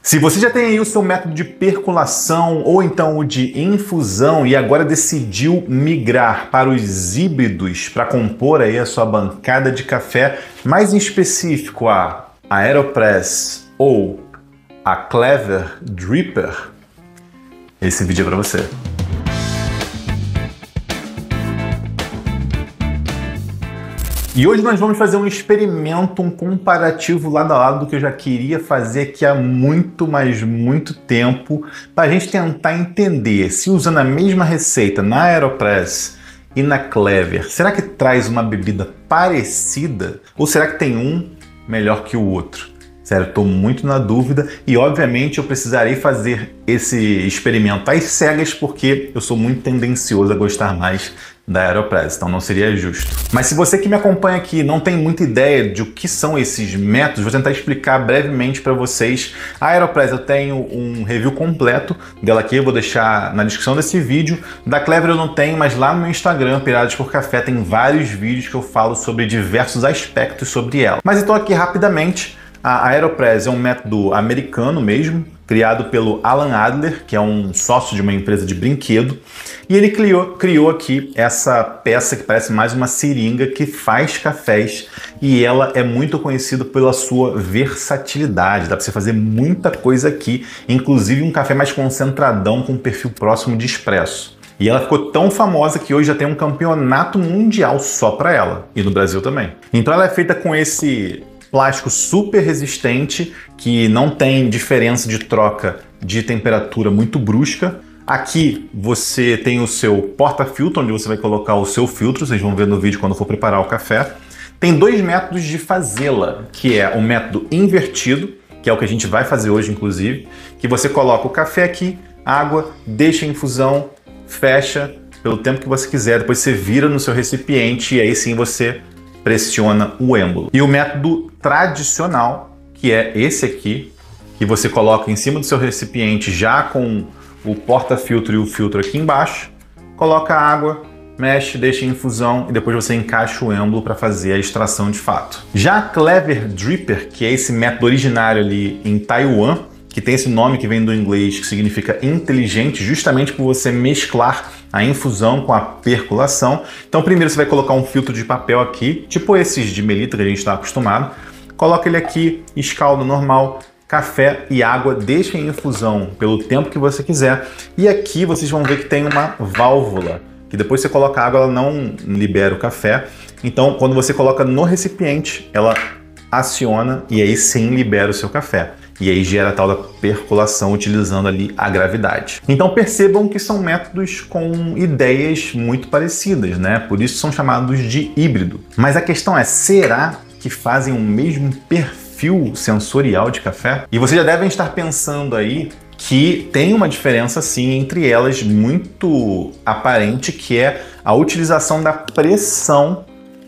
Se você já tem aí o seu método de percolação ou então o de infusão e agora decidiu migrar para os híbridos para compor aí a sua bancada de café, mais em específico a AeroPress ou a Clever Dripper, esse vídeo é para você. E hoje nós vamos fazer um experimento, um comparativo lado a lado do que eu já queria fazer aqui há muito, mas muito tempo, para a gente tentar entender se usando a mesma receita na AeroPress e na Clever, será que traz uma bebida parecida ou será que tem um melhor que o outro? Sério, estou muito na dúvida e obviamente eu precisarei fazer esse experimento às cegas porque eu sou muito tendencioso a gostar mais da AeroPress, então não seria justo. Mas se você que me acompanha aqui não tem muita ideia de o que são esses métodos, vou tentar explicar brevemente para vocês. A AeroPress eu tenho um review completo dela aqui, eu vou deixar na descrição desse vídeo. Da Clever eu não tenho, mas lá no meu Instagram, Piradas por Café, tem vários vídeos que eu falo sobre diversos aspectos sobre ela. Mas então aqui rapidamente, a AeroPress é um método americano mesmo, criado pelo Alan Adler, que é um sócio de uma empresa de brinquedo, e ele criou aqui essa peça que parece mais uma seringa que faz cafés, e ela é muito conhecida pela sua versatilidade, dá para você fazer muita coisa aqui, inclusive um café mais concentradão com um perfil próximo de expresso. E ela ficou tão famosa que hoje já tem um campeonato mundial só para ela, e no Brasil também. Então ela é feita com esse plástico super resistente, que não tem diferença de troca de temperatura muito brusca. Aqui você tem o seu porta-filtro, onde você vai colocar o seu filtro, vocês vão ver no vídeo quando for preparar o café. Tem dois métodos de fazê-la, que é o método invertido, que é o que a gente vai fazer hoje inclusive, que você coloca o café aqui, água, deixa em infusão, fecha pelo tempo que você quiser, depois você vira no seu recipiente e aí sim você pressiona o êmbolo. E o método tradicional, que é esse aqui, que você coloca em cima do seu recipiente já com o porta-filtro e o filtro aqui embaixo, coloca a água, mexe, deixa em infusão e depois você encaixa o êmbolo para fazer a extração de fato. Já a Clever Dripper, que é esse método originário ali em Taiwan, que tem esse nome que vem do inglês, que significa inteligente, justamente por você mesclar a infusão com a percolação. Então primeiro você vai colocar um filtro de papel aqui, tipo esses de melita que a gente está acostumado. Coloca ele aqui, escalda normal, café e água, deixa em infusão pelo tempo que você quiser. E aqui vocês vão ver que tem uma válvula, que depois você coloca a água, ela não libera o café. Então quando você coloca no recipiente, ela aciona e aí sim libera o seu café. E aí gera a tal da percolação utilizando ali a gravidade. Então percebam que são métodos com ideias muito parecidas, né? Por isso são chamados de híbrido. Mas a questão é, será que fazem o mesmo perfil sensorial de café? E vocês já devem estar pensando aí que tem uma diferença sim entre elas muito aparente, que é a utilização da pressão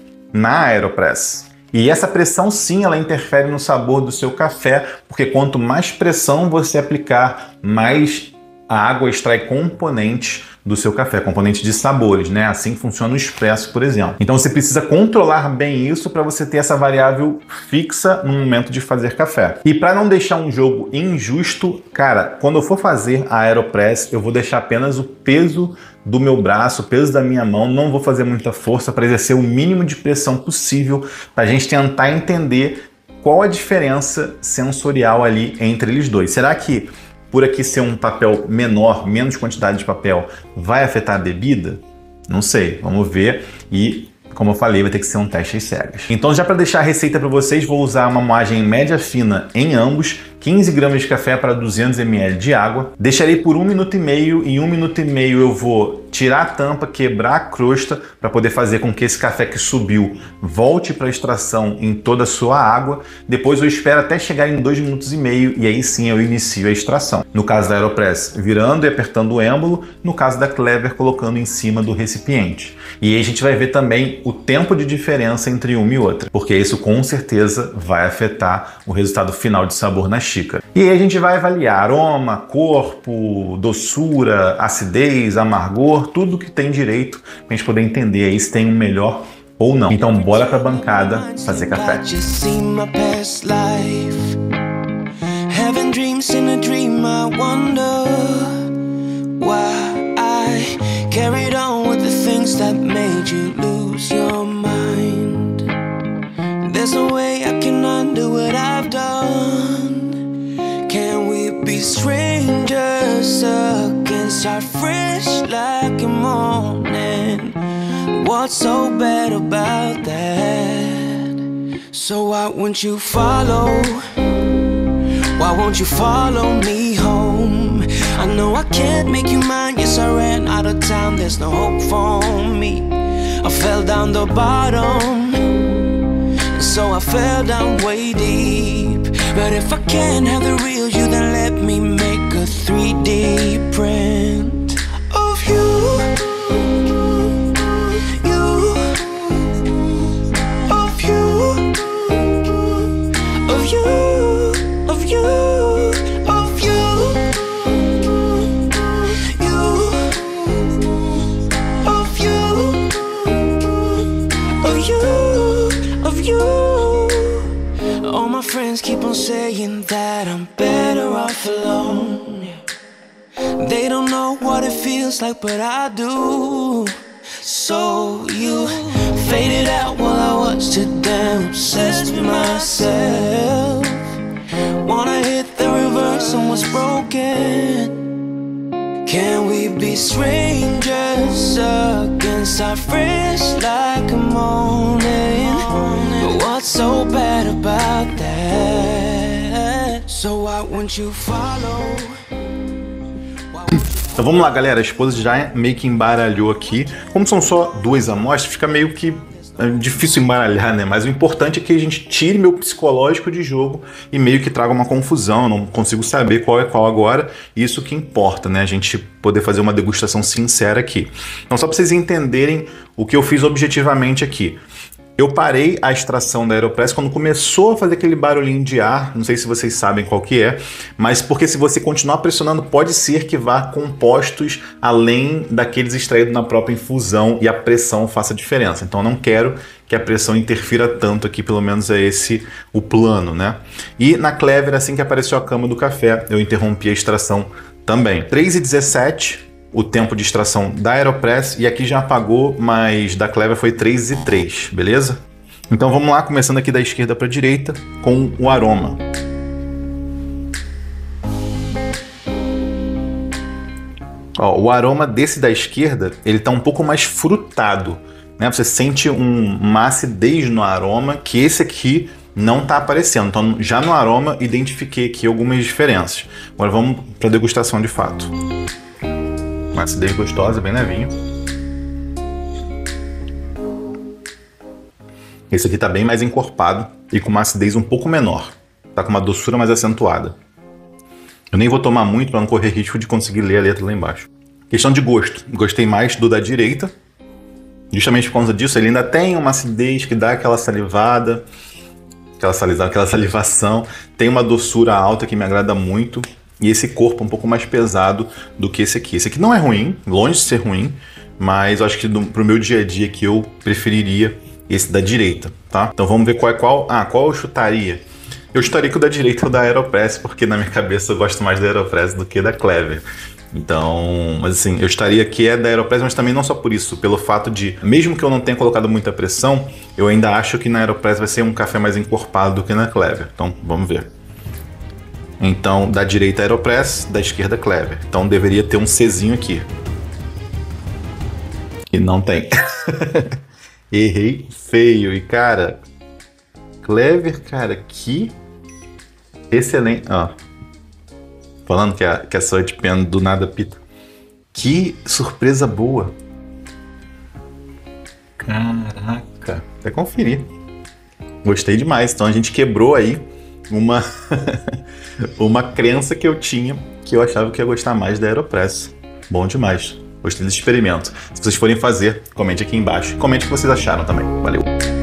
na AeroPress. E essa pressão sim, ela interfere no sabor do seu café, porque quanto mais pressão você aplicar, mais a água extrai componentes do seu café, componentes de sabores, né? Assim funciona o expresso, por exemplo. Então você precisa controlar bem isso para você ter essa variável fixa no momento de fazer café. E para não deixar um jogo injusto, cara, quando eu for fazer a AeroPress, eu vou deixar apenas o peso do meu braço, o peso da minha mão, não vou fazer muita força para exercer o mínimo de pressão possível para a gente tentar entender qual a diferença sensorial ali entre eles dois. Será que por aqui ser um papel menor, menos quantidade de papel, vai afetar a bebida? Não sei, vamos ver. E, como eu falei, vai ter que ser um teste às cegas. Então, já para deixar a receita para vocês, vou usar uma moagem média fina em ambos, 15 gramas de café para 200 ml de água. Deixarei por 1 minuto e meio. Em 1 minuto e meio eu vou tirar a tampa, quebrar a crosta para poder fazer com que esse café que subiu volte para a extração em toda a sua água. Depois eu espero até chegar em 2 minutos e meio e aí sim eu inicio a extração. No caso da AeroPress, virando e apertando o êmbolo. No caso da Clever, colocando em cima do recipiente. E aí a gente vai ver também o tempo de diferença entre uma e outra, porque isso com certeza vai afetar o resultado final de sabor na xícara. E aí a gente vai avaliar aroma, corpo, doçura, acidez, amargor, tudo que tem direito pra gente poder entender aí se tem um melhor ou não. Então bora pra bancada fazer café. dreams in a dream. I wonder why I carried on with the things that made you lose your mind. There's no way I can undo what I've done. Can we be strangers again? Start fresh like a morning. What's so bad about that? So why won't you follow? Why won't you follow me home? I know I can't make you mine. Yes, I ran out of time. There's no hope for me. I fell down the bottom, so I fell down way deep. But if I can't have the real you, then let me make a 3D print of you. Keep on saying that I'm better off alone. They don't know what it feels like, but I do. So you faded out while I watched it damn obsessed with myself. Wanna hit the reverse on what's broken. Can we be strangers again? Start fresh like a morning. But what's so bad about that? So why won't you follow? Então vamos lá, galera. A esposa já meio que embaralhou aqui. Como são só duas amostras, fica meio que difícil embaralhar, né? Mas o importante é que a gente tire meu psicológico de jogo e meio que traga uma confusão. Eu não consigo saber qual é qual agora. Isso que importa, né? A gente poder fazer uma degustação sincera aqui. Então, só para vocês entenderem o que eu fiz objetivamente aqui. Eu parei a extração da Aeropress quando começou a fazer aquele barulhinho de ar, não sei se vocês sabem qual que é, mas porque se você continuar pressionando, pode ser que vá compostos além daqueles extraídos na própria infusão e a pressão faça diferença. Então eu não quero que a pressão interfira tanto aqui, pelo menos é esse o plano, né? E na Clever, assim que apareceu a cama do café, eu interrompi a extração também. 3h17. O tempo de extração da Aeropress, e aqui já apagou, mas da Clever foi 3h03, beleza? Então vamos lá, começando aqui da esquerda para a direita, com o aroma. Ó, o aroma desse da esquerda, ele tá um pouco mais frutado, né? Você sente uma acidez no aroma, que esse aqui não tá aparecendo. Então já no aroma, identifiquei aqui algumas diferenças. Agora vamos para a degustação de fato. Uma acidez gostosa, bem levinho. Esse aqui tá bem mais encorpado e com uma acidez um pouco menor. Tá com uma doçura mais acentuada. Eu nem vou tomar muito para não correr risco de conseguir ler a letra lá embaixo. Questão de gosto. Gostei mais do da direita. Justamente por causa disso, ele ainda tem uma acidez que dá aquela salivada. Aquela salivação. Tem uma doçura alta que me agrada muito. E esse corpo um pouco mais pesado do que esse aqui. Esse aqui não é ruim, longe de ser ruim, mas eu acho que pro meu dia a dia aqui eu preferiria esse da direita, tá? Então vamos ver qual é qual. Ah, qual eu chutaria? Eu chutaria que o da direita é o da Aeropress, porque na minha cabeça eu gosto mais da Aeropress do que da Clever. Então, mas assim, eu estaria que é da Aeropress, mas também não só por isso, pelo fato de, mesmo que eu não tenha colocado muita pressão, eu ainda acho que na Aeropress vai ser um café mais encorpado do que na Clever. Então, vamos ver. Então, da direita Aeropress, da esquerda Clever. Então, deveria ter um Czinho aqui. E não tem. Errei feio. E, cara, Clever, cara, que excelente. Ó, falando que a Salt Pen do nada pita. Que surpresa boa. Caraca. Até conferir. Gostei demais. Então, a gente quebrou aí uma crença que eu tinha, que eu achava que ia gostar mais da Aeropress. Bom demais. Gostei desse experimento. Se vocês forem fazer, comente aqui embaixo. Comente o que vocês acharam também. Valeu!